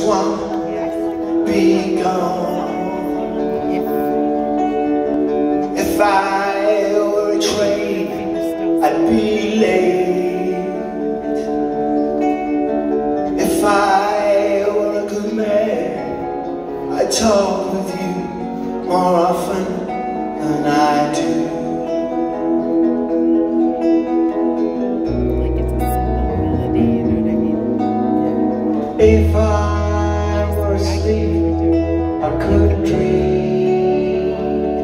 won't be gone. If I were a train, I'd be late. If I were a good man, I'd talk with you more often than I do. If I were asleep, I could dream.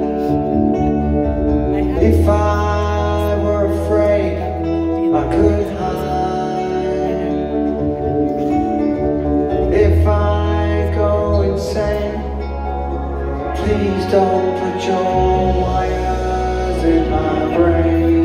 If I were afraid, I could hide. If I go insane, please don't put your wires in my brain.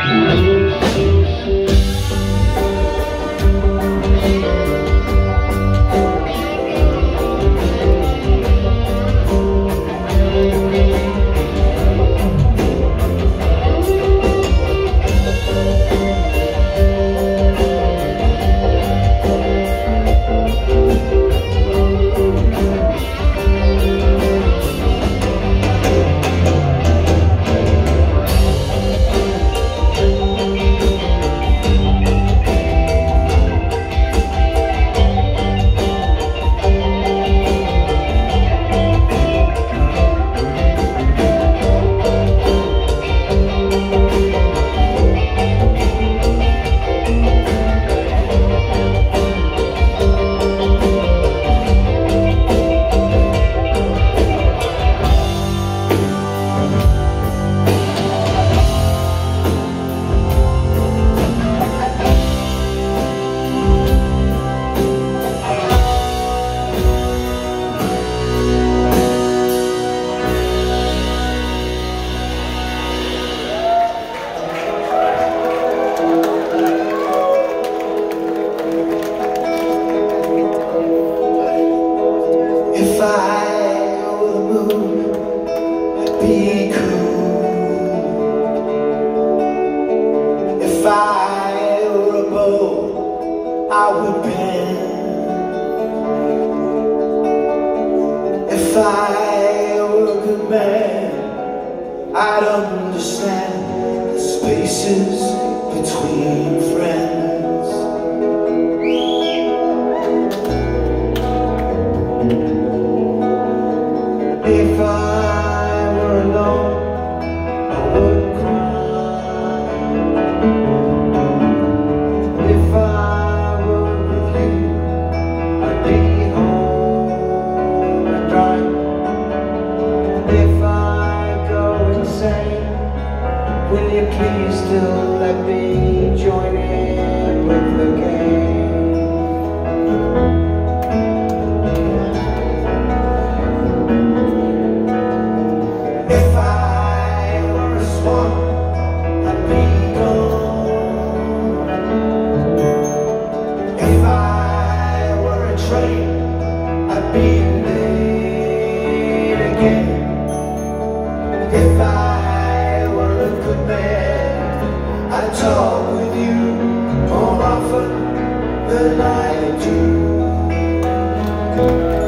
If I were the moon, I'd be cool. If I were a bow, I would bend. If I were a good man, I'd understand the spaces between friends. If I were alone, I would cry. If I were with you, I'd be home and dry. If I go insane, will you please still let me join in with the game? If I were a swan, I'd be gone. If I were a train, I'd be late again. If I were a good man, I'd talk with you more often than I do.